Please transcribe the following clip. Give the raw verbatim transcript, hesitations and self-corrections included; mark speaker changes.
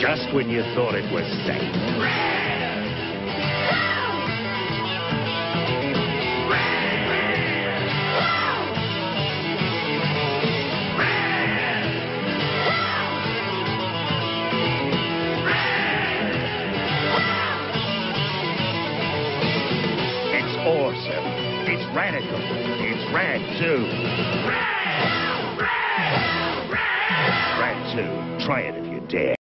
Speaker 1: Just when you thought it was safe. It's awesome. It's radical. It's rad too. Rad two. Try it if you dare.